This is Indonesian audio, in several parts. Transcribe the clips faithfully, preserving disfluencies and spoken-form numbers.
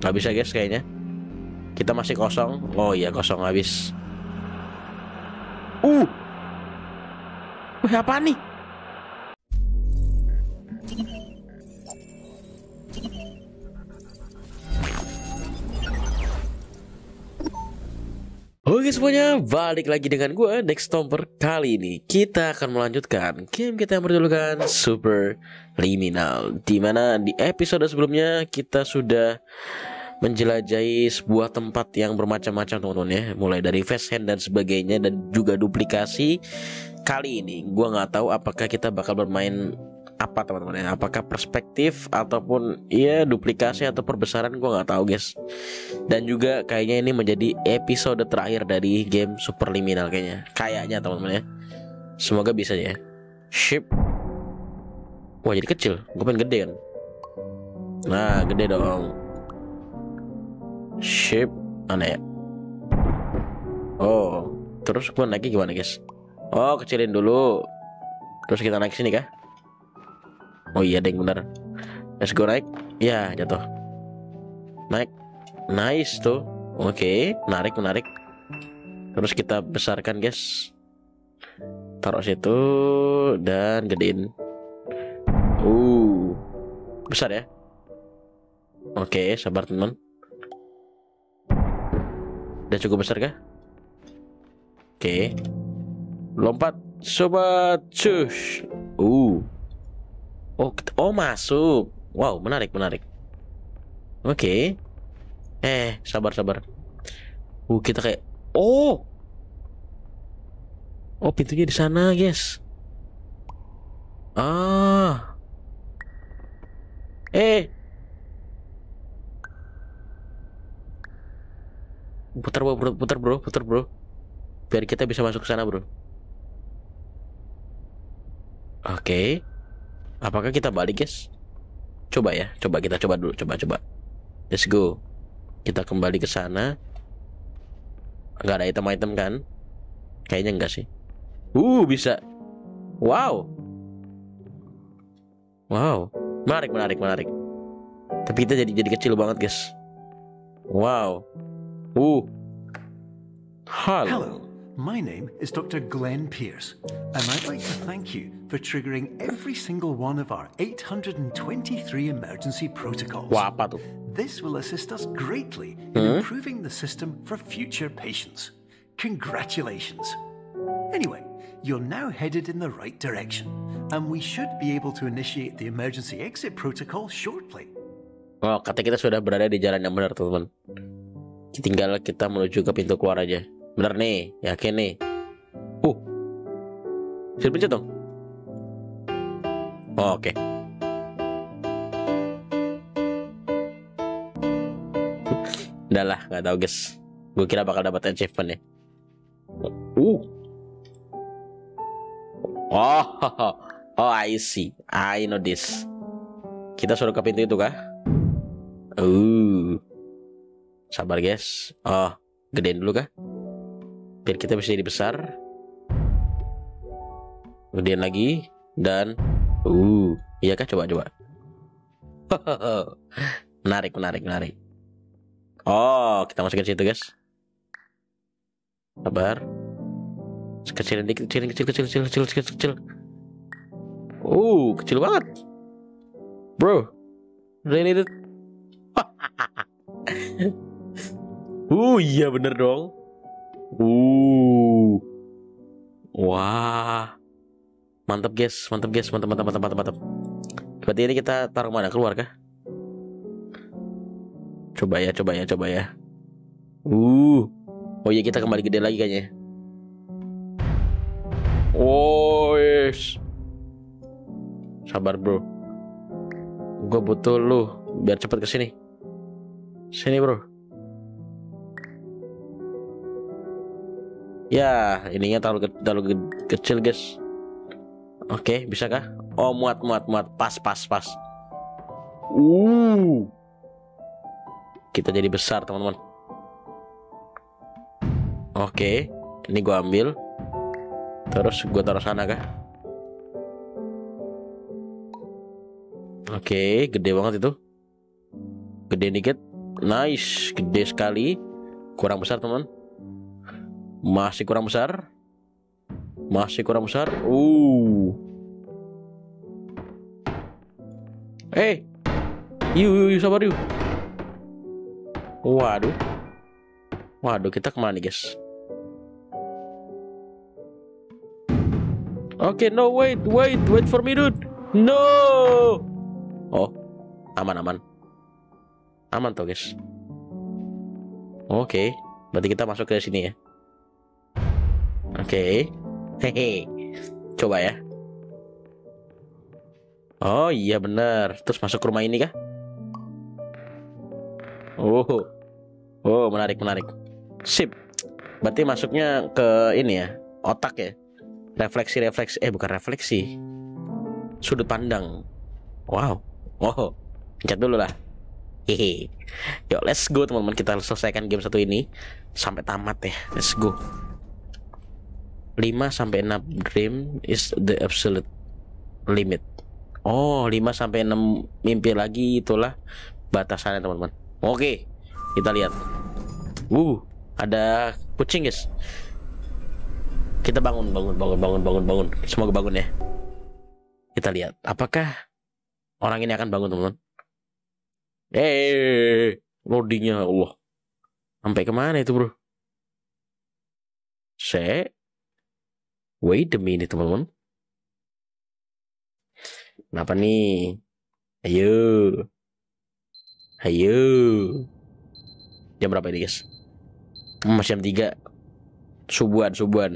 Nggak bisa guys kayaknya. Kita masih kosong. Oh iya kosong habis. Uh. Wih apa nih? Oke semuanya, balik lagi dengan gue Nextomber. Kali ini kita akan melanjutkan game kita yang berjulukan Superliminal, dimana di episode sebelumnya kita sudah menjelajahi sebuah tempat yang bermacam-macam teman-teman ya, mulai dari fast hand dan sebagainya, dan juga duplikasi. Kali ini gue nggak tahu apakah kita bakal bermain apa teman-teman ya, apakah perspektif ataupun ya duplikasi atau perbesaran, gue nggak tahu guys. Dan juga kayaknya ini menjadi episode terakhir dari game Superliminal kayaknya, kayaknya teman-teman ya. Semoga bisa ya. Ship. Wah jadi kecil, gue pengen gede kan. Nah gede dong. Ship mana ya? Oh, terus gue naiknya gimana guys? Oh kecilin dulu, terus kita naik sini kah? Oh iya deng bener. Let's go naik. Ya jatuh. Naik. Nice tuh. Oke, menarik menarik. Terus kita besarkan guys. Taruh situ dan gedein. Uh, besar ya. Oke, sabar teman. Udah cukup besar kah? Oke. Lompat sobat cush. Uh. Oh, oh masuk. Wow, menarik menarik. Oke. Eh, sabar sabar. Uh, kita kayak oh. Oh, pintunya di sana, guys. Ah. Eh. Putar bro, putar bro, putar bro. Biar kita bisa masuk ke sana, bro. Oke. Apakah kita balik, guys? Coba ya, coba kita coba dulu, coba coba. Let's go. Kita kembali ke sana. Enggak ada item-item kan? Kayaknya enggak sih. Uh, bisa. Wow. Wow. Menarik, menarik, menarik. Tapi kita jadi jadi kecil banget, guys. Wow. Uh. Halo. Hello, my name is Doctor Glenn Pierce, and I'd like to thank you for triggering every single one of our eight hundred twenty-three emergency protocols. Wah, apa tuh? This will assist us greatly in Hmm? improving the system for future patients. Congratulations. Anyway, you're now headed in the right direction, and we should be able to initiate the emergency exit protocol shortly. Oh, kata kita sudah berada di jalan yang benar, teman-teman. Tinggal kita menuju ke pintu keluar aja. Bener nih, yakin nih. Uh, bisa pencet dong. Oh, oke. Okay. Udah lah, nggak tahu guys. Gue kira bakal dapat achievement ya. Uh. Oh, oh, I see. I know this. Kita suruh ke pintu itu kah? Uh. Sabar guys. Oh, gedein dulu kah? Biar kita bisa jadi besar. Gedein lagi. Dan Uh, iya kah? Coba coba. Menarik menarik menarik. Oh, kita masukin situ guys. Sabar. Kecilin dikit, kecilin kecil kecil kecil kecil kecil kecil. Uh, kecil banget. Bro. Really it. Uh, iya bener dong. Uh. Wah. Mantap guys, mantap guys, mantap mantap mantap mantap mantap. Berarti ini kita taruh mana? Keluar kah? Coba ya, coba ya, coba ya. Uh. Oh iya, kita kembali gede lagi kayaknya. Oh yes. Sabar bro. Gue butuh lu biar cepet kesini. Sini bro. Ya, ininya terlalu, ke terlalu ke kecil guys. Oke, bisa kah? Oh, muat, muat, muat. Pas, pas, pas. Uh. Kita jadi besar, teman-teman. Oke, ini gua ambil. Terus gua taruh sana kah? Oke, gede banget itu. Gede dikit. Nice, gede sekali. Kurang besar teman. Masih kurang besar. Masih kurang besar. Uh. Eh, yuk, yuk, sabar yuk. Waduh. Waduh, kita kemana nih guys? Oke, okay, no wait, wait, wait for me dude. No. Oh, aman aman. Aman tuh guys. Oke, okay, berarti kita masuk ke sini ya. Oke, okay. Hehe. Coba ya. Oh iya benar. Terus masuk ke rumah ini kah? Oh, oh menarik menarik. Sip. Berarti masuknya ke ini ya, otak ya. Refleksi refleksi. Eh bukan refleksi. Sudut pandang. Wow. Oh, pencet dulu lah. Hehe. Yuk let's go teman-teman, kita selesaikan game satu ini sampai tamat ya. Let's go. lima sampai enam dream is the absolute limit. Oh, lima sampai enam mimpi lagi itulah batasannya teman-teman. Oke, kita lihat. Uh, ada kucing guys. Kita bangun, bangun, bangun, bangun, bangun, bangun. Semoga bangun ya. Kita lihat, apakah orang ini akan bangun teman-teman? Eh, loadingnya Allah. Sampai kemana itu bro? Se, wait a minute teman-teman. Kenapa nih? Ayo, ayo. Jam berapa ini guys? Masih jam tiga. Subuhan, subuhan.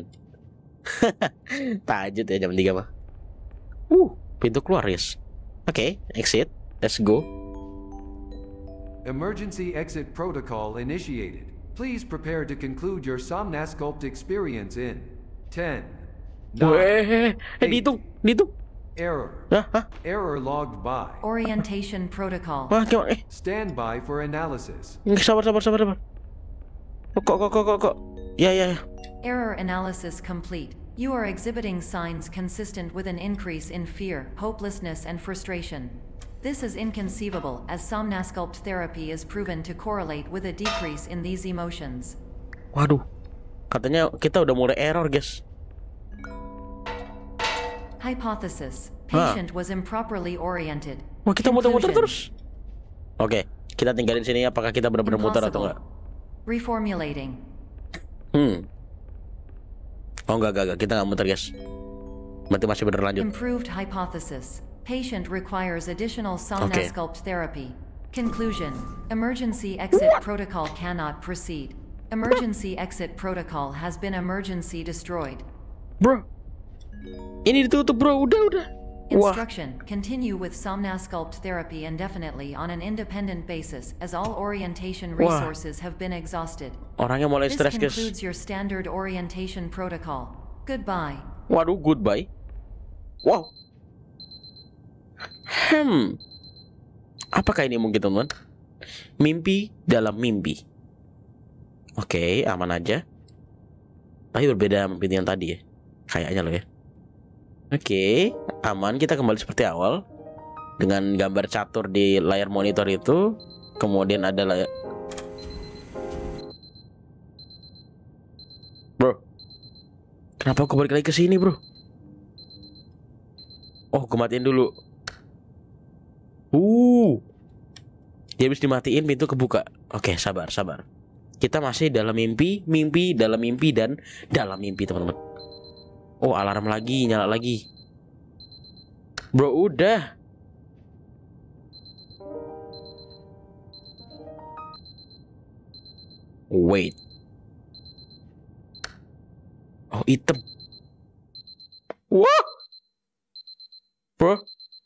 Tajud ya jam tiga mah. Uh, pintu keluar guys. Oke, okay, exit. Let's go. Emergency exit protocol initiated. Please prepare to conclude your Somnasculpt experience in ten, nine, eh, dihitung, dihitung. Error. Hah? Hah? Error logged by. Orientation protocol. Wah, gimana? Eh. Stand by for analysis. Sabar, sabar, sabar, sabar. Kok, kok, kok, kok, kok. Ya, ya, ya. Error analysis complete. You are exhibiting signs consistent with an increase in fear, hopelessness, and frustration. This is inconceivable, as Somnasculpt therapy is proven to correlate with a decrease in these emotions. Waduh, katanya kita udah mulai error, guys. Hypothesis: patient was improperly oriented. Wah, kita muter-muter terus. Oke, kita tinggalin sini. Apakah kita benar-benar muter atau enggak? Reformulating. Hmm. Oh enggak, enggak, enggak. Kita nggak muter guys. Berarti masih bener lanjut. Improved hypothesis. Patient requires additional Somnasculpt okay. therapy. Conclusion. Emergency exit protocol cannot proceed. Emergency exit protocol has been emergency destroyed. Bro. Ini ditutup bro, udah udah. Instruction. Wah. Continue with Somnasculpt therapy indefinitely on an independent basis, as all orientation resources Wah. have been exhausted. Orangnya mulai stres guys. This concludes your standard orientation protocol. Goodbye. Waduh, goodbye. Wow. Hmm. Apakah ini mungkin teman? Mimpi dalam mimpi. Oke, okay, aman aja. Tapi berbeda mimpi yang tadi ya. Kayaknya loh ya. Oke, okay, aman. Kita kembali seperti awal dengan gambar catur di layar monitor itu. Kemudian ada layar. Bro, kenapa aku balik lagi ke sini, bro? Oh, aku matiin dulu. Uh, dia habis dimatiin, pintu kebuka. Oke, okay, sabar, sabar. Kita masih dalam mimpi, mimpi, dalam mimpi, dan dalam mimpi, teman-teman. Oh, alarm lagi, nyala lagi. Bro, udah. Wait. Oh, item. Wah. Bro.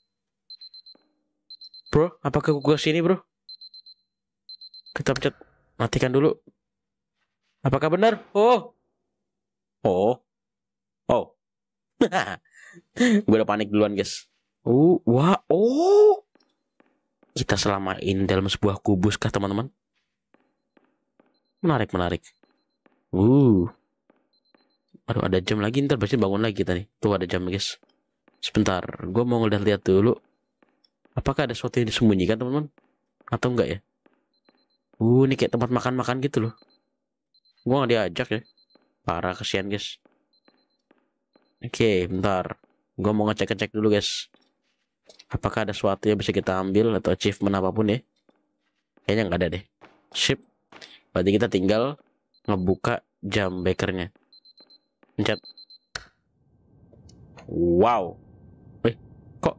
Bro, apakah aku ke sini, bro? Kita pencet. Matikan dulu. Apakah benar? Oh. Oh. Oh. Gue udah panik duluan guys. Oh, wah, oh. Kita selamain dalam sebuah kubus kah teman-teman? Menarik, menarik. Uh. Aduh, ada jam lagi, ntar pasti bangun lagi kita nih. Tuh ada jam guys. Sebentar, gue mau ngeliat-liat dulu. Apakah ada sesuatu yang disembunyikan teman-teman? Atau enggak ya? Uh, ini kayak tempat makan-makan gitu loh. Gua nggak diajak ya. Parah, kesian guys. Oke, bentar. Gua mau ngecek-ngecek dulu guys. Apakah ada sesuatu yang bisa kita ambil atau achievement apapun ya? Kayaknya nggak ada deh. Sip. Berarti kita tinggal ngebuka jam bekernya. Pencet. Wow. Eh, kok?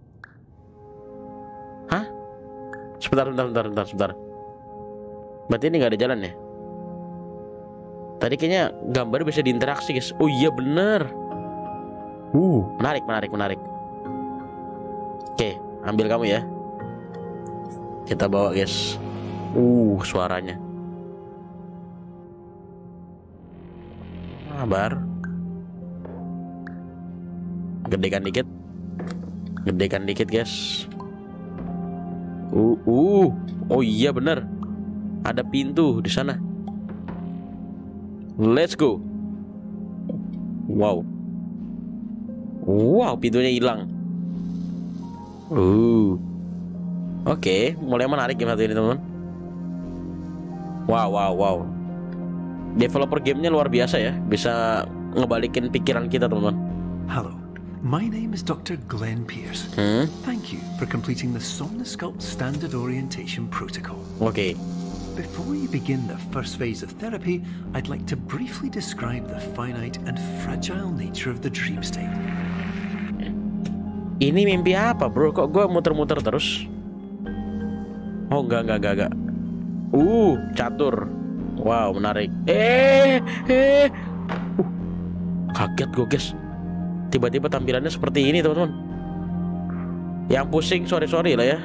Hah? Sebentar, sebentar, sebentar, sebentar, sebentar. Berarti ini nggak ada jalan ya? Tadi kayaknya gambar bisa diinteraksi guys. Oh iya bener. Uh, menarik, menarik, menarik. Oke, ambil kamu ya. Kita bawa guys. Uh, suaranya. Sabar. Gedekan dikit. Gedekan dikit guys. Uh, uh. Oh iya bener. Ada pintu di sana. Let's go. Wow. Wow, pintunya hilang. Uh. Oke, okay, mulai menarik game satu ini teman-teman. Wow, wow, wow. Developer gamenya luar biasa ya, bisa ngebalikin pikiran kita teman-teman. Hello, my name is Doctor Glenn Pierce. Hmm? Thank you for completing the Somnosculpt Standard Orientation Protocol. Oke. Okay. Before you begin the first phase of therapy, I'd like to briefly describe the finite and fragile nature of the dream state. Ini mimpi apa bro? Kok gue muter-muter terus? Oh enggak, enggak, enggak, enggak. Uh, catur. Wow, menarik. Eh, eh. Uh, kaget gue guys. Tiba-tiba tampilannya seperti ini teman-teman. Yang pusing, sorry-sorry lah ya.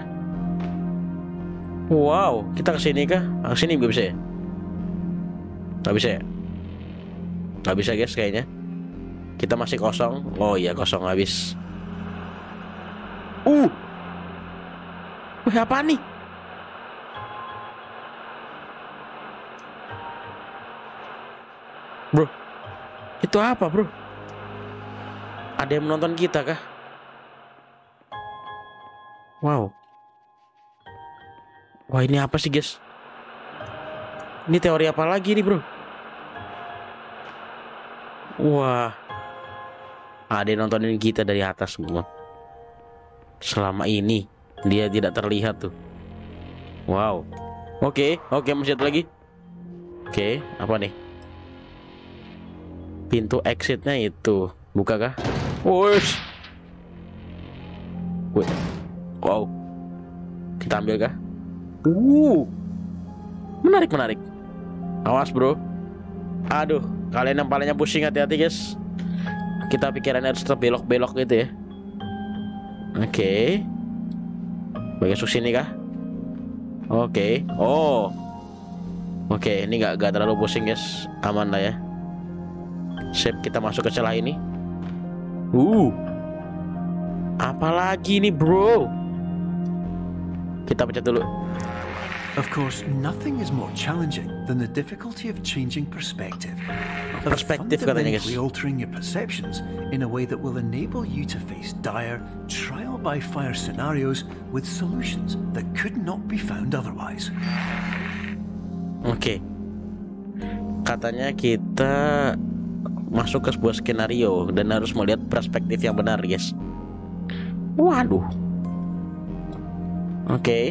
Wow, kita kesini kah? Ah, kesini nggak bisa ya? Nggak bisa ya? Nggak bisa guys kayaknya. Kita masih kosong. Oh iya kosong habis. Uh, wih apa nih? Bro, itu apa bro? Ada yang menonton kita kah? Wow. Wah ini apa sih guys? Ini teori apa lagi nih bro? Wah, ada yang nontonin kita dari atas semua. Selama ini dia tidak terlihat tuh. Wow. Oke, oke masih ada lagi. Oke, apa nih? Pintu exitnya itu buka kah? Wush. Wih. Wow. Kita ambil kah? Uh, menarik menarik. Awas bro. Aduh, kalian yang palanya pusing hati-hati guys. Kita pikirannya harus tetap belok-belok gitu ya. Oke. Okay. Bagian sini kah? Oke. Okay. Oh. Oke, okay, ini nggak nggak terlalu pusing guys. Aman lah ya. Sip, kita masuk ke celah ini. Uh. Apalagi nih bro? Kita pencet dulu. Of course, nothing is more challenging than the difficulty of changing perspective. Of Perspektif katanya guys. fundamentally altering your perceptions in a way that will enable you to face dire, trial-by-fire scenarios with solutions that could not be found otherwise. Oke. Okay. Katanya kita masuk ke sebuah skenario dan harus melihat perspektif yang benar guys. Waduh. Oke. Okay.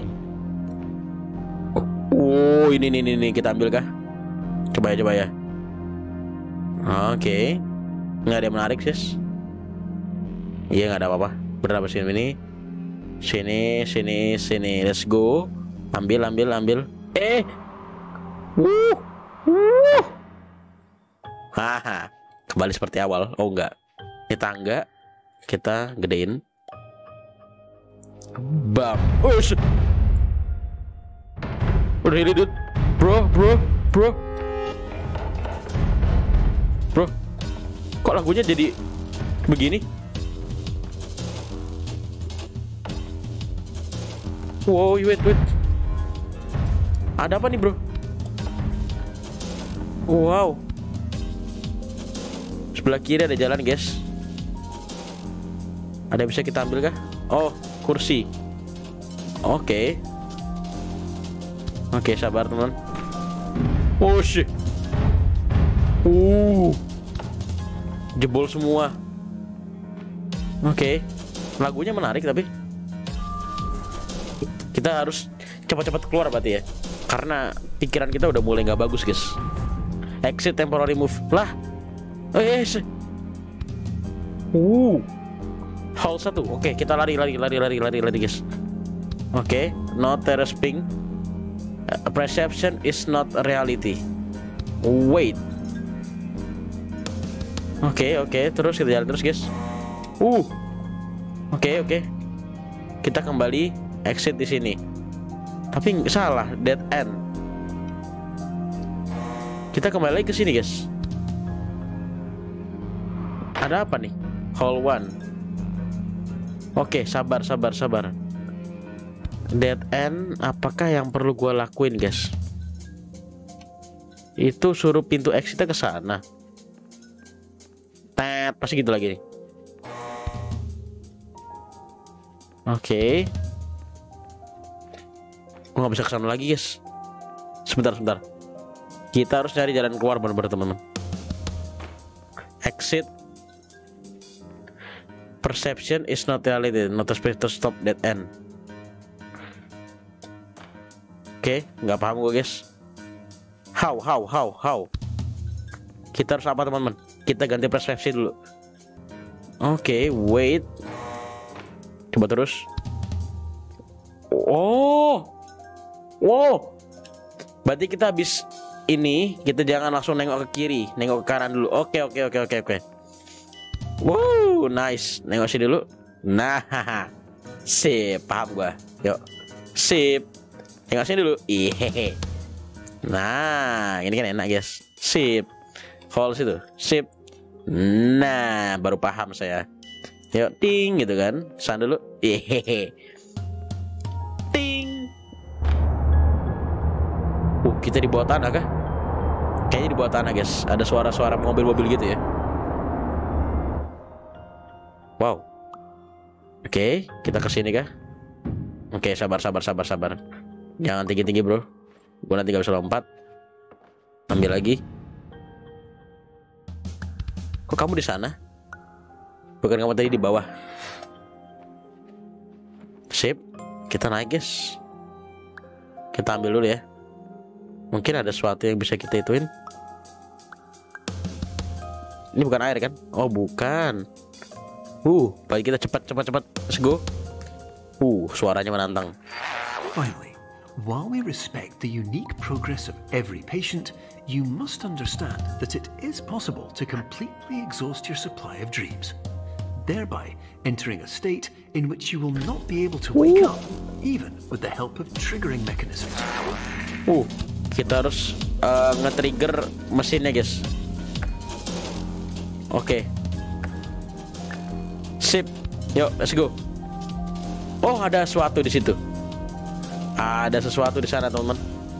Oh ini ini ini kita ambil kah? Coba ya coba ya. Oke. Okay. Nggak ada yang menarik sis. Iya nggak ada apa-apa. Berapa sih ini? Sini sini sini. Let's go. Ambil ambil ambil. Eh. Wuh. Wuh. Haha. Kembali seperti awal. Oh enggak. Kita enggak. Kita gedein. Bam. Oh shit. Really dude. Bro, bro, bro. Bro. Kok lagunya jadi begini? Wow, wait, wait. Ada apa nih, bro? Wow. Sebelah kiri ada jalan, guys. Ada yang bisa kita ambil kah? Oh, kursi. Oke. Okay. Oke, sabar teman. Oh shit. Uh. Jebol semua. Oke. Lagunya menarik tapi kita harus cepat-cepat keluar berarti ya. Karena pikiran kita udah mulai nggak bagus, guys. Exit temporary move. Lah. Oh yes. Uh. Hall satu. Oke, kita lari lari lari lari lari lari, guys. Oke, no terrace ping. Uh, perception is not a reality. Wait. Oke, oke, terus kita jalan terus, guys. Uh. Oke, oke. Kita kembali exit di sini. Tapi salah, dead end. Kita kembali lagi ke sini, guys. Ada apa nih? Hall one. Oke, sabar, sabar, sabar. Dead end, apakah yang perlu gua lakuin, guys? Itu suruh pintu exitnya ke sana. Tet, pasti gitu lagi nih. Oke. Gua nggak bisa ke sana lagi, guys. Sebentar, sebentar. Kita harus cari jalan keluar, bener-bener, teman-teman. Exit. Perception is not reality. Not a space to stop dead end. Oke, nggak paham gue, guys. How, how, how, how? Kita harus apa, teman-teman? Kita ganti persepsi dulu. Oke, wait. Coba terus. Oh, wow. Berarti kita habis ini, kita jangan langsung nengok ke kiri, nengok ke kanan dulu. Oke, oke, oke, oke, oke. Wow, nice. Nengok sini dulu. Nah, sip, paham gua. Yuk, sip. Tengok sini dulu. Iya. Nah, ini kan enak, guys. Sip. Hall situ. Sip. Nah, baru paham saya. Yuk, ting gitu kan. Sana dulu. Iya. Ting. Uh, kita di bawah tanah kah? Kayaknya di bawah tanah, guys. Ada suara-suara mobil-mobil gitu ya. Wow. Oke, kita ke sini kah? Oke, sabar, sabar, sabar, sabar. Jangan tinggi-tinggi, bro. Gue nanti gak bisa lompat. Ambil lagi. Kok kamu di sana? Bukan kamu tadi di bawah. Sip. Kita naik, guys. Kita ambil dulu ya. Mungkin ada sesuatu yang bisa kita ituin. Ini bukan air kan? Oh, bukan. Uh, bagi kita cepat, cepat, cepat. Let's go. Uh, suaranya menantang. Finally, while we respect the unique progress of every patient, you must understand that it is possible to completely exhaust your supply of dreams, thereby entering a state in which you will not be able to wake up, even with the help of triggering mechanisms. Uh, kita harus uh, nge-trigger mesinnya, guys. Oke. Okay. Sip. Yuk, let's go. Oh, ada sesuatu di situ. Ada sesuatu di sana, teman-teman.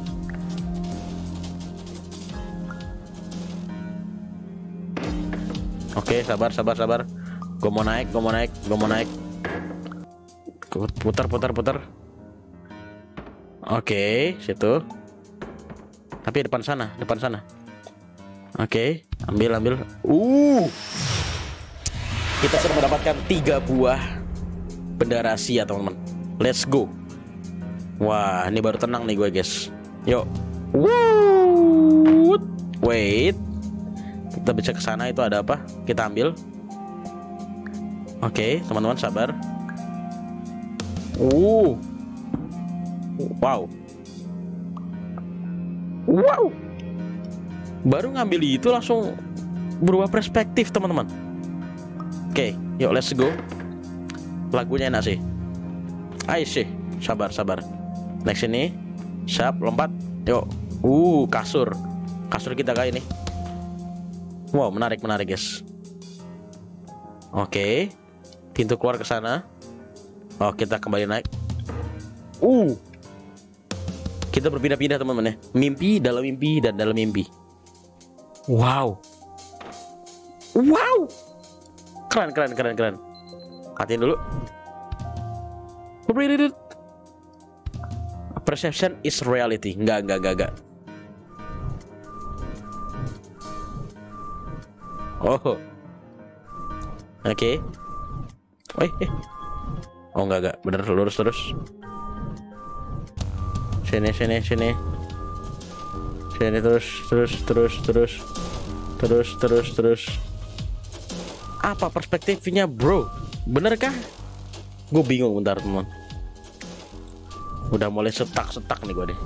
Oke, sabar, sabar, sabar. Gue mau naik, gue mau naik, gue mau naik. Putar, putar, putar. Oke, situ. Tapi depan sana, depan sana. Oke, ambil, ambil. Uh, kita sudah mendapatkan tiga buah benda rahasia, teman-teman. Let's go. Wah, ini baru tenang nih gue, guys. Yuk. Woot. Wait. Kita bisa ke sana, itu ada apa? Kita ambil. Oke, teman-teman sabar. Uh. Wow. Wow. Baru ngambil itu langsung berubah perspektif, teman-teman. Oke, yuk let's go. Lagunya enak sih. Ayo sih, sabar, sabar. Next ini, siap, lompat. Yuk. Uh, kasur. Kasur kita kayak ini. Wow, menarik, menarik, guys. Oke. Pintu keluar ke sana. Oh, kita kembali naik. Uh. Kita berpindah-pindah, teman-teman ya. Mimpi dalam mimpi dan dalam mimpi. Wow. Wow. Keren, keren, keren, keren. Matiin dulu. Perception is reality. Enggak, enggak, enggak, enggak. Oh. Oke. Okay. Oh, eh. Oh, enggak, enggak. Bener, lurus terus. Sini, sini, sini. Sini terus, terus, terus, terus. Terus, terus, terus. Apa perspektifnya, bro? Bener kah? Gue bingung bentar, teman. Udah mulai setak-setak nih gue deh.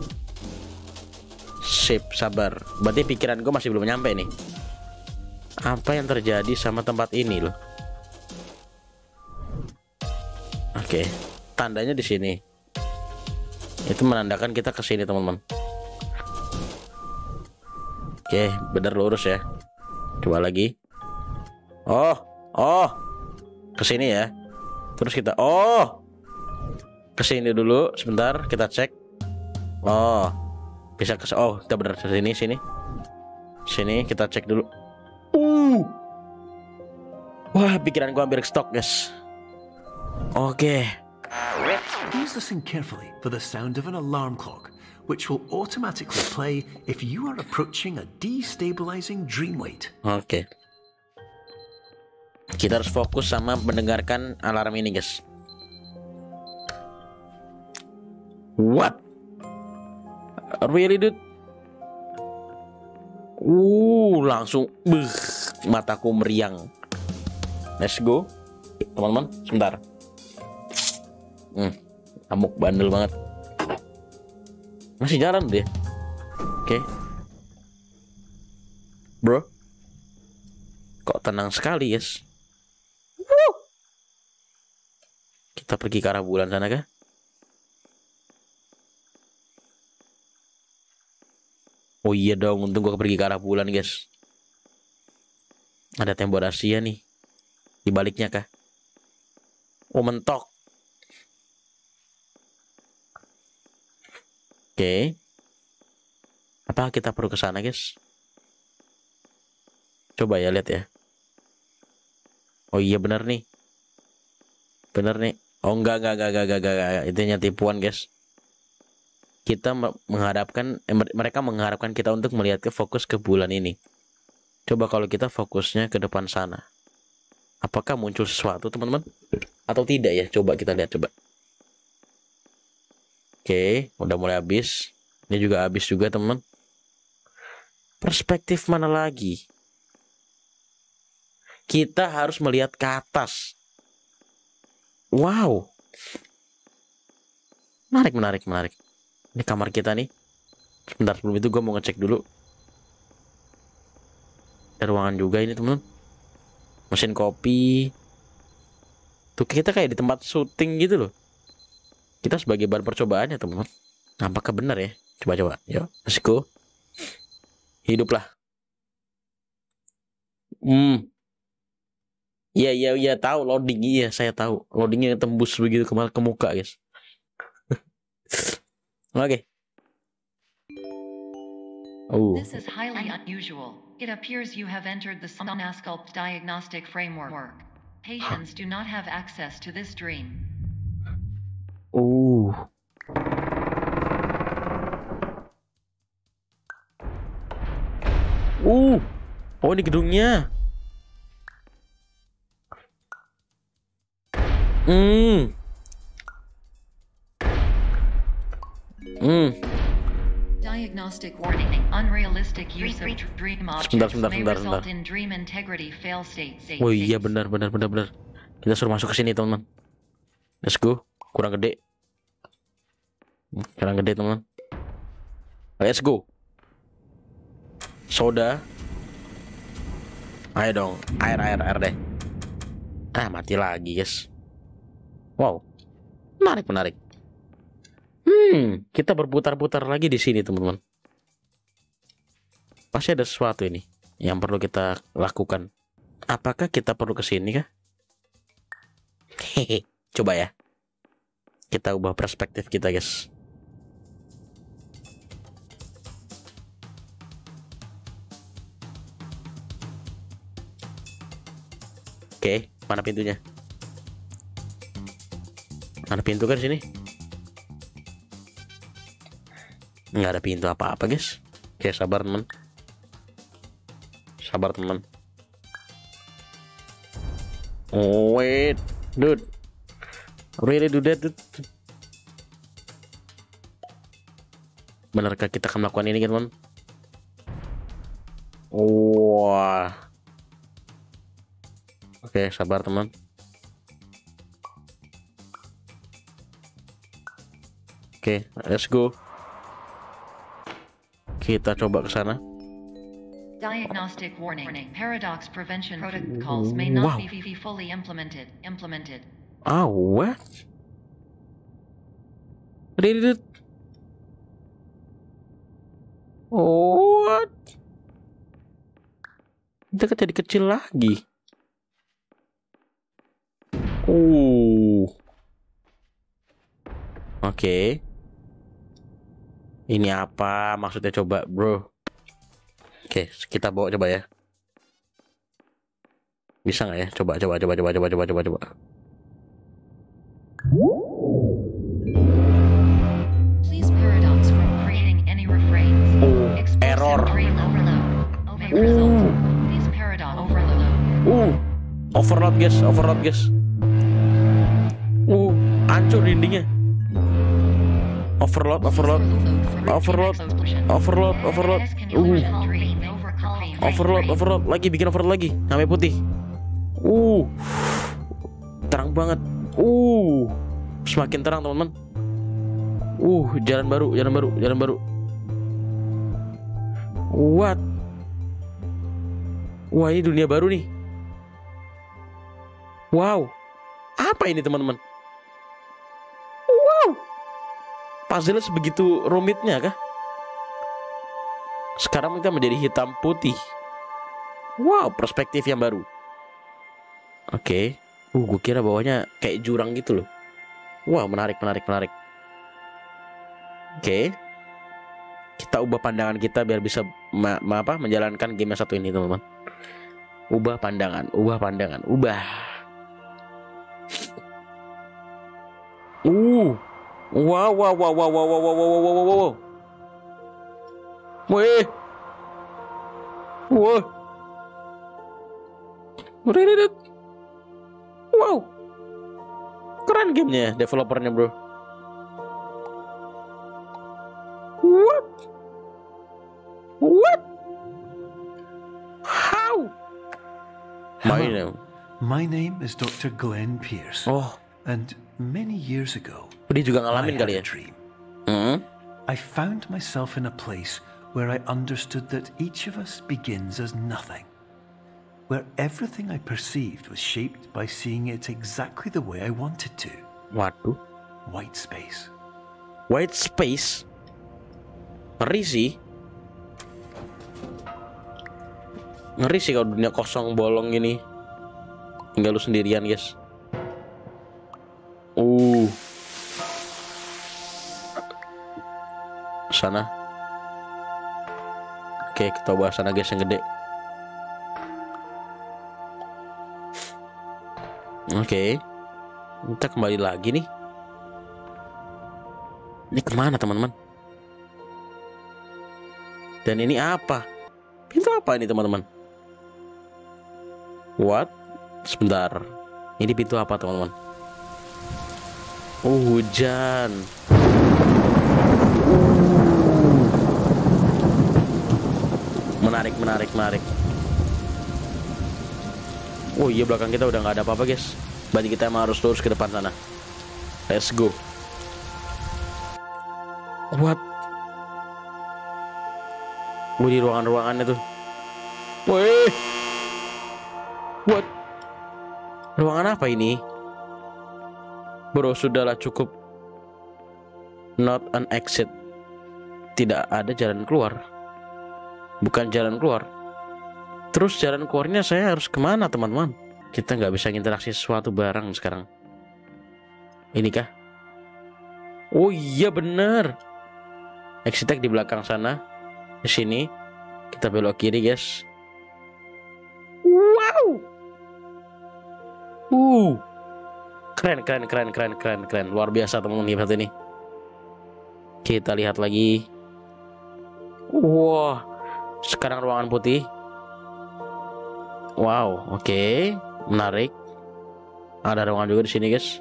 Sip, sabar. Berarti pikiran gue masih belum nyampe nih. Apa yang terjadi sama tempat ini loh? Oke, tandanya di sini. Itu menandakan kita ke sini, teman-teman. Oke, bener lurus ya. Coba lagi. Oh, oh, ke sini ya. Terus kita, oh. Kesini dulu sebentar, kita cek. Oh, bisa ke, oh kita benar ke sini, sini, sini kita cek dulu. Uh, wah pikiran gua hampir stop guys. Oke. Please listen carefully for the sound of an alarm clock, which will automatically play if you are approaching a destabilizing dream weight. Oke. Kita harus fokus sama mendengarkan alarm ini guys. What? Really dude? Uh, langsung beuh, mataku meriang. Let's go. Teman-teman, sebentar. Hmm, amuk bandel banget. Masih jalan dia. Oke. Okay. Bro. Kok tenang sekali, guys. Woo. Kita pergi ke arah bulan sana kah? Oh iya dong, untung gua pergi ke arah bulan guys. Ada tembok rahasia nih. Di baliknya kah? Oh mentok. Oke. Apa kita perlu ke sana guys? Coba ya lihat ya. Oh iya benar nih. Benar nih. Oh enggak enggak enggak enggak enggak, enggak, enggak. Itu hanya tipuan guys. Kita mengharapkan eh, mereka mengharapkan kita untuk melihat ke fokus ke bulan ini. Coba kalau kita fokusnya ke depan sana, apakah muncul sesuatu teman-teman atau tidak ya? Coba kita lihat coba. Oke, udah mulai habis. Ini juga habis juga teman-teman. Perspektif mana lagi? Kita harus melihat ke atas. Wow, menarik menarik menarik. Ini kamar kita nih. Sebentar, sebelum itu gue mau ngecek dulu. Ada ruangan juga ini teman-teman. Mesin kopi. Tuh kita kayak di tempat syuting gitu loh. Kita sebagai bahan percobaan ya teman-teman. Apakah benar ya? Coba-coba. Yuk, let's go. Hiduplah. Hmm. Iya, iya, iya. Tahu loading. Iya, saya tahu. Loadingnya tembus begitu ke, ke muka guys. Oke. Okay. Oh. This is highly unusual. It appears you have entered the Somnasculpt diagnostic framework. Patients do not have access to this dream. Oh. Uh. Oh, ini gedungnya. Hmm. Hmm. Diagnostic warning: unrealistic use of dream objects Sebentar, sebentar, may sebentar, result sebentar. in dream integrity fail state. Oh iya benar benar benar benar. Kita suruh masuk ke sini teman-teman. Let's go. Kurang gede. Kurang gede teman-teman. Let's go. Soda. Ayo dong. Air air air deh. Ah mati lagi guys. Wow. Menarik menarik. Hmm, kita berputar-putar lagi di sini, teman-teman. Pasti ada sesuatu ini yang perlu kita lakukan. Apakah kita perlu ke sini kah? Hehe, coba ya. Kita ubah perspektif kita, guys. Oke, mana pintunya? Mana pintu kan sini? Nggak ada pintu apa-apa guys. Oke, sabar teman. Sabar teman. Oh, wait, dude. Really do that, dude? Benarkah kita akan melakukan ini, teman? Wah. Oke, sabar teman. Oke, let's go. Kita coba ke sana. Diagnostic warning. Paradox prevention protocols may not Wow. be fully implemented. Implemented. Ah, what? Read it. What? Kita kan jadi kecil lagi. Uh. Oke. Okay. Ini apa maksudnya coba, bro? Oke, okay, kita bawa coba ya. Bisa nggak ya? Coba, coba, coba, coba, coba, coba, coba, coba. Please paradox from creating any refrains. Oh, Explosive error. dream overload. Okay, result. Please paradox overload. Uh, overload guys, overload guys. Uh, hancur dindingnya. Overload, overload, overload, overload, overload. Uh, overload, overload. Lagi bikin overload lagi. Sampai putih. Uh, terang banget. Uh, semakin terang teman-teman. Uh, jalan baru, jalan baru, jalan baru. What? Wah, ini dunia baru nih. Wow, apa ini teman-teman? Wow, puzzle sebegitu rumitnya kah? Sekarang kita menjadi hitam putih. Wow, perspektif yang baru. Oke, okay. uh, gue kira bawahnya kayak jurang gitu loh. Wow, menarik, menarik, menarik. Oke, okay. Kita ubah pandangan kita biar bisa ma ma apa menjalankan game yang satu ini teman-teman. Ubah pandangan, ubah pandangan, ubah. Uh, wow, wow, wow, wow, wow, wow, wow, wow, wow, wow, wow. Wih, wah, wow, keren gamenya, developernya bro. What? What? How? My name. My name is Doctor Glenn Pierce. Oh, And many years ago, dia juga I ngalamin had kali a ya. dream. Hmm? I found myself in a place where I understood that each of us begins as nothing, where everything I perceived was shaped by seeing it exactly the way I wanted to. Waduh, White space. white space. Ngeri sih. Ngeri sih kalau dunia kosong bolong gini. Tinggal lu sendirian, guys. Uh. Sana. Oke, kita bahas sana guys yang gede. Oke. Kita kembali lagi nih. Ini kemana teman-teman? Dan ini apa? Pintu apa ini teman-teman? What? Sebentar. Ini pintu apa teman-teman? Oh, hujan. Menarik, menarik, menarik. Oh iya, belakang kita udah nggak ada apa-apa guys. Berarti kita emang harus lurus ke depan sana. Let's go. What? Gue di ruangan-ruangannya tuh. Wih. What? Ruangan apa ini? Bro, sudahlah cukup. Not an exit. Tidak ada jalan keluar. Bukan jalan keluar. Terus jalan keluarnya saya harus kemana teman-teman? Kita nggak bisa interaksi sesuatu barang sekarang. Ini kah? Oh iya bener. Exit di belakang sana. Di sini. Kita belok kiri guys. Wow. Uh. Keren, keren, keren, keren, keren, keren. Luar biasa teman-teman hebat ini. Kita lihat lagi. Wah, sekarang ruangan putih. Wow, oke, okay. Menarik. Ada ruangan juga di sini, guys.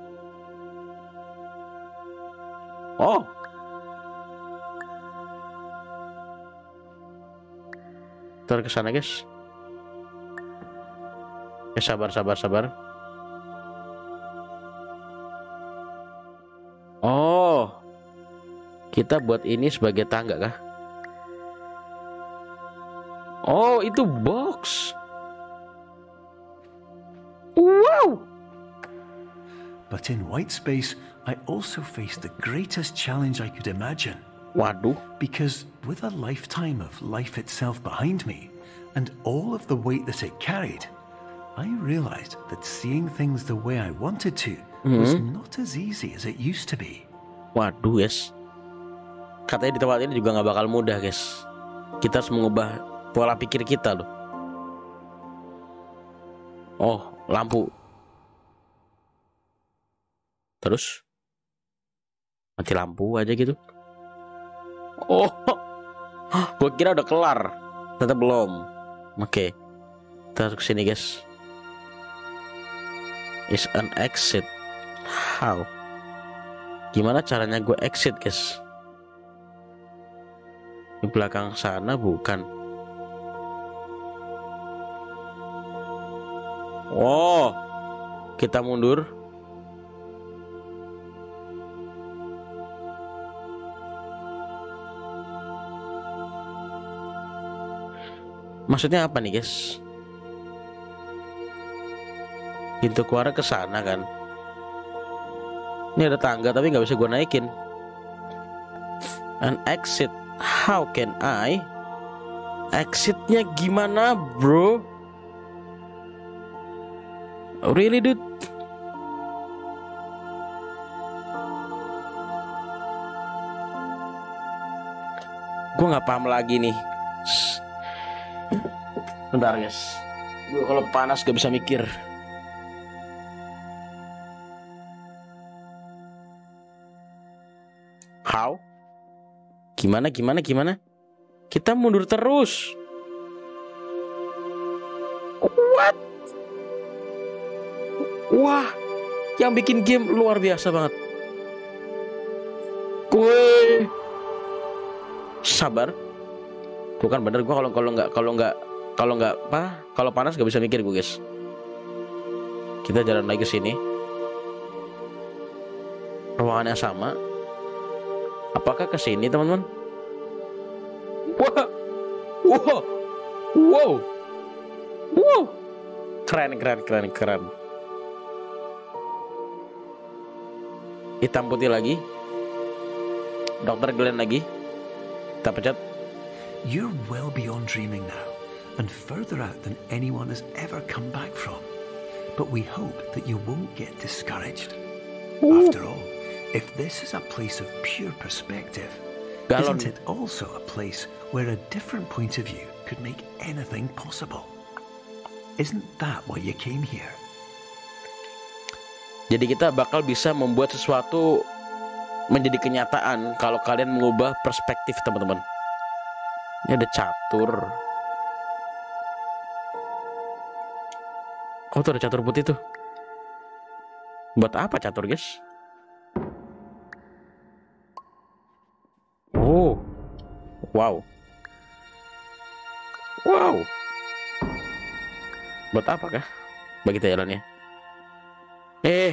Oh, ntar ke sana, guys. Ya, sabar, sabar, sabar. Oh, kita buat ini sebagai tangga kah? Oh, itu box. Wow. But in white space, I also faced the greatest challenge I could imagine. Waduh. Because with a lifetime of life itself behind me, and all of the weight that it carried, I realized that seeing things the way I wanted to mm-hmm. was not as easy as it used to be. Waduh, guys. Katanya di tempat ini juga nggak bakal mudah, guys. Kita harus mengubah pola pikir kita loh. Oh, lampu. Terus mati lampu aja gitu. Oh, gue kira udah kelar, ternyata belum. Oke, kita ke sini, guys. Is an exit. How? Gimana caranya gue exit, guys? Di belakang sana bukan? Oh, kita mundur. Maksudnya apa nih, guys? Pintu keluar ke sana kan? Ini ada tangga tapi nggak bisa gue naikin. An exit. How can I? Exitnya gimana, bro? Really, dude? Gue nggak paham lagi nih. Bentar, guys. Gue kalau panas gak bisa mikir. How? Gimana, gimana, gimana? Kita mundur terus. What? Wah, yang bikin game luar biasa banget. Gue sabar. Tuh kan bener, gue kalau kalau nggak kalau nggak kalau nggak apa kalau panas gak bisa mikir gue, guys. Kita jalan lagi ke sini. Ruangannya sama. Apakah ke sini, teman-teman? Wah, wow, wow, wow, keren, keren, keren, keren. Hitam putih lagi. Dokter Glenn lagi. Kita pencet. You're well beyond dreaming now, and further out than anyone has ever come back from. But we hope that you won't get discouraged. Ooh. After all, if this is a place of pure perspective, Galon. isn't it also a place where a different point of view could make anything possible? Isn't that why you came here? Jadi kita bakal bisa membuat sesuatu menjadi kenyataan kalau kalian mengubah perspektif, teman-teman. Ini ada catur. Oh, tuh ada catur putih tuh. Buat apa catur, guys? Oh, wow, wow. Buat apa kah? Bagi kita jalannya. Eh,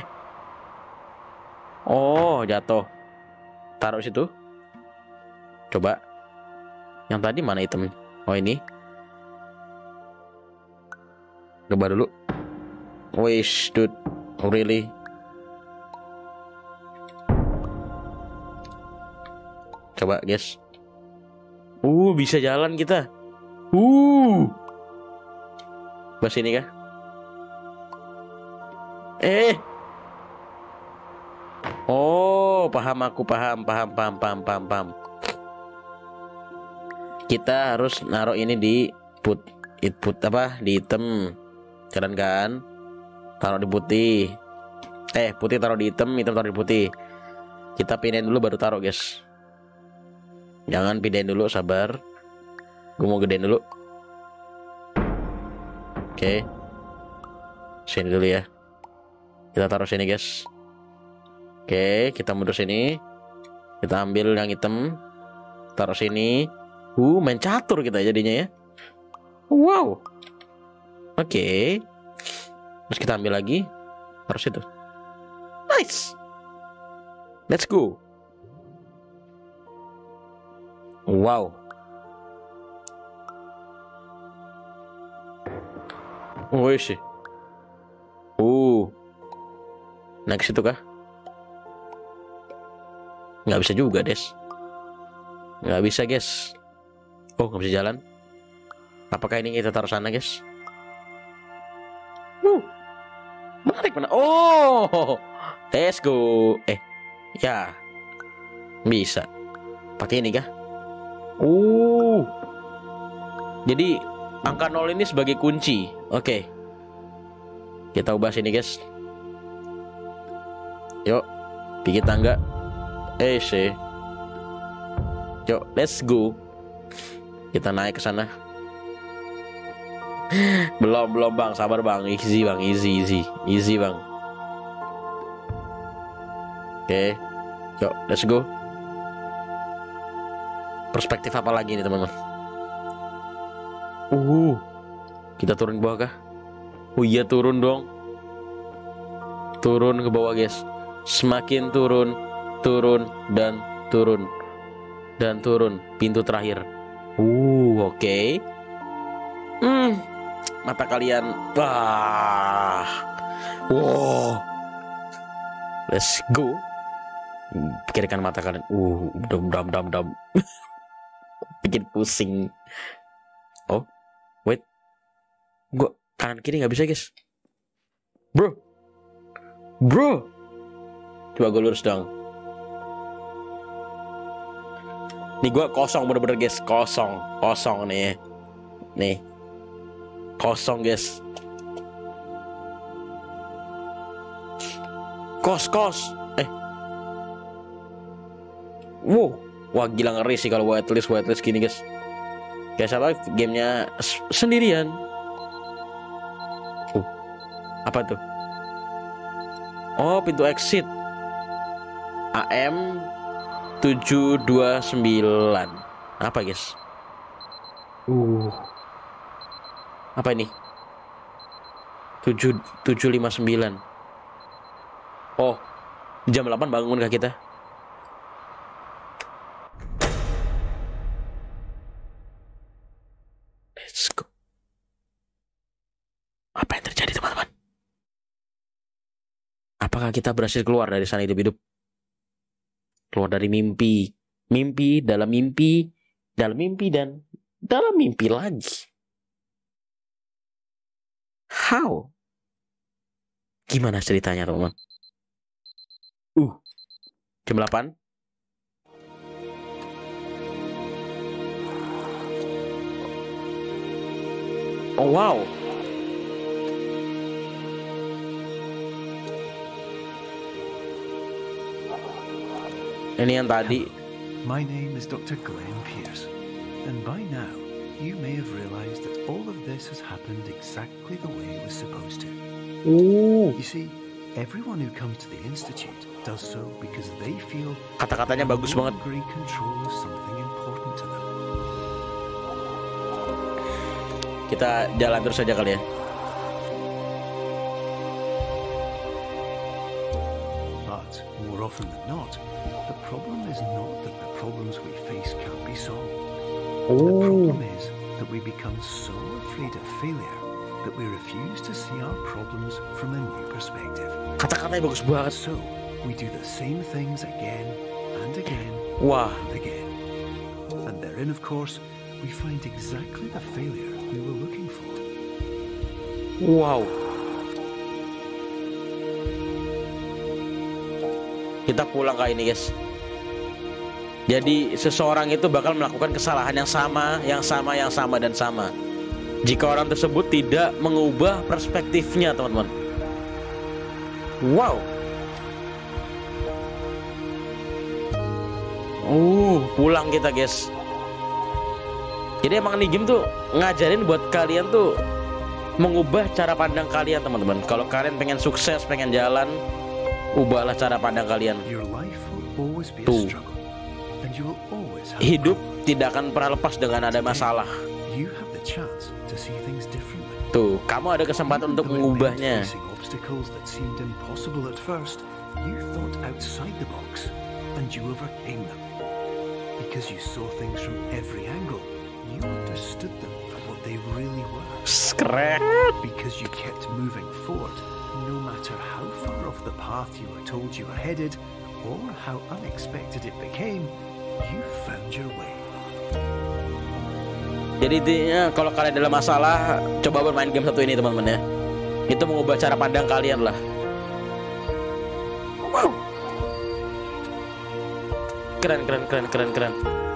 oh, jatuh. Taruh situ. Coba. Yang tadi mana item? Oh, ini. Coba dulu. Wish, dude. Oh, really? Coba, guys. Uh, bisa jalan kita. Uh. Ke sini kah? Eh. Oh, paham aku, paham, paham, paham, paham, paham, paham. Kita harus naruh ini di put, input apa? Di item. Keren kan? Taruh di putih. Eh, putih taruh di item, item taruh di putih. Kita pinin dulu baru taruh, guys. Jangan pindahin dulu, sabar. Gue mau gedein dulu. Oke. Sini dulu ya. Kita taruh sini guys. Oke, kita mundur sini. Kita ambil yang hitam, taruh sini. Uh, main catur kita jadinya ya. Wow. Oke. Terus kita ambil lagi, taruh situ. Nice. Let's go. Wow. Wih sih. Uh. Next itu kah? Nggak bisa juga, Des. Nggak bisa, guys. Oh, nggak bisa jalan. Apakah ini kita taruh sana, guys? Uh. Menarik, mana? Oh, let's go. Eh, ya. Bisa. Pakai ini kah? Uh. Jadi angka nol ini sebagai kunci. Oke. Kita ubah sini, guys. Yuk, bikin tangga. Eh, sih. Yuk, let's go. Kita naik ke sana. belum, belum bang, sabar bang, easy bang, easy, easy, easy bang. Oke, yuk, let's go. Perspektif apa lagi nih teman-teman? Uh, kita turun ke bawah kah? Oh iya, turun dong. Turun ke bawah guys. Semakin turun, turun dan turun dan turun. Pintu terakhir. Uh, oke. Okay. Hmm, mata kalian. Wah, wow. Let's go. Pikirkan mata kalian. Uh, dam dam dam dam. Bikin pusing. Oh, wait. Gua kanan kiri nggak bisa guys. Bro, bro. Coba gue lurus dong. Nih gue kosong bener-bener guys. Kosong. Kosong nih. Nih. Kosong guys. Kos, kos. Eh. Wow. Wah gila ngeri sih kalau whitelist, whitelist gini guys. Kayak siapa gamenya sendirian. Uh. Apa tuh? Oh, pintu exit. A M tujuh dua sembilan. Apa guys? Uh. Apa ini? tujuh tujuh lima sembilan. Oh, jam delapan bangun kah kita? Let's go. Apa yang terjadi teman-teman? Apakah kita berhasil keluar dari sana hidup-hidup? Keluar dari mimpi, mimpi dalam mimpi, dalam mimpi dan dalam mimpi lagi. How? Gimana ceritanya teman-teman? Uh, jam delapan. Oh wow. Ini yang tadi. My name is Doctor Glenn Pierce, and by now you may have realized that all of this has happened exactly the way it was supposed to. Ooh. You see, everyone who comes to the institute does so because they feel kata-katanya bagus banget. in control of something important to them. Kita jalan terus saja kali ya. But more often than not, the problem is not that the problems we face can't be solved. Oh. The problem is that we become so afraid of failure that we refuse to see our problems from a new perspective. Kata-katanya bagus banget. So, we do the same things again and again Wah. and again. And therein, of course, we find exactly the failure we were looking for. Wow. Kita pulang kali ini guys. Jadi seseorang itu bakal melakukan kesalahan yang sama, yang sama, yang sama, dan sama jika orang tersebut tidak mengubah perspektifnya teman-teman. Wow. Uh, pulang kita guys. Jadi emang nih game tuh ngajarin buat kalian tuh mengubah cara pandang kalian teman-teman. Kalau kalian pengen sukses, pengen jalan, ubahlah cara pandang kalian. Tuh, hidup tidak akan pernah lepas dengan ada masalah. Tuh, kamu ada kesempatan untuk mengubahnya. And you overcame them because you saw things from every angle. You understood them for what they really were. Keren. Because you kept moving forward, no matter how far off the path you were told you were headed, or how unexpected it became, you found your way. Jadi intinya kalau kalian dalam masalah, coba bermain game satu ini teman-teman ya. Itu mengubah cara pandang kalian lah. Wow. Keren, keren, keren, keren, keren.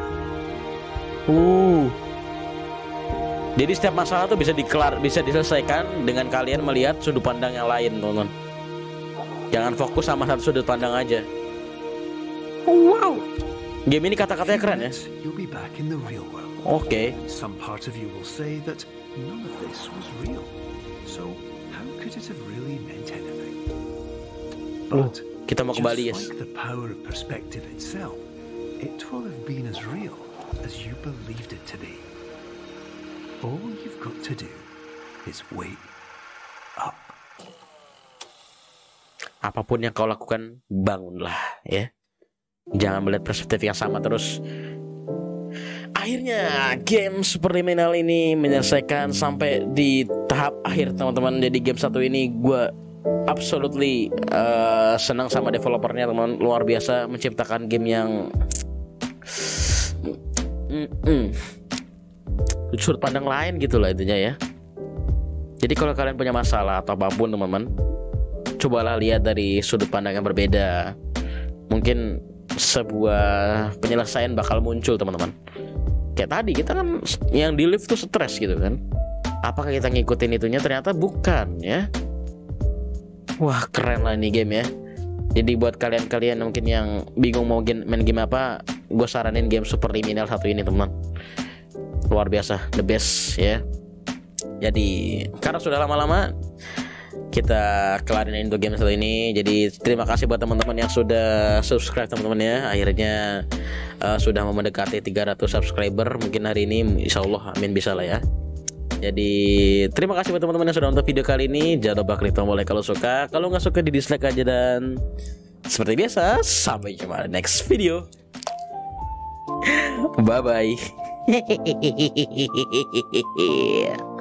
Uh. Jadi setiap masalah tuh bisa dikelar, bisa diselesaikan dengan kalian melihat sudut pandang yang lain, teman-teman. Jangan fokus sama satu sudut pandang aja. Wow. Game ini kata-katanya keren ya. Oke. Okay. Some part of you will say that none of this was real. So how could it have really meant anything? But kita mau kembali, just like the power of perspective itself, it will have been as real as you believed it to be. All you've got to do is wait up. Apapun yang kau lakukan, bangunlah ya. Jangan melihat perspektif yang sama terus. Akhirnya game Superliminal ini menyelesaikan sampai di tahap akhir teman-teman. Jadi game satu ini gue absolutely uh, senang sama developernya teman, luar biasa menciptakan game yang Mm-mm. sudut pandang lain gitu lah intinya ya. Jadi kalau kalian punya masalah atau apapun teman-teman, cobalah lihat dari sudut pandang yang berbeda. Mungkin sebuah penyelesaian bakal muncul teman-teman. Kayak tadi kita kan yang di lift tuh stres gitu kan. Apakah kita ngikutin itunya? Ternyata bukan ya. Wah keren lah ini game ya. Jadi buat kalian-kalian mungkin yang bingung mau main game apa, gue saranin game Superliminal satu ini teman. Luar biasa, the best ya. Jadi karena sudah lama-lama kita kelarin untuk game satu ini. Jadi terima kasih buat teman-teman yang sudah subscribe teman-teman ya. Akhirnya uh, sudah mau mendekati tiga ratus subscriber. Mungkin hari ini insya Allah amin bisa lah ya. Jadi terima kasih buat teman-teman yang sudah nonton video kali ini. Jangan lupa klik tombol like kalau suka. Kalau nggak suka di dislike aja. Dan seperti biasa, sampai jumpa di next video. Bye bye.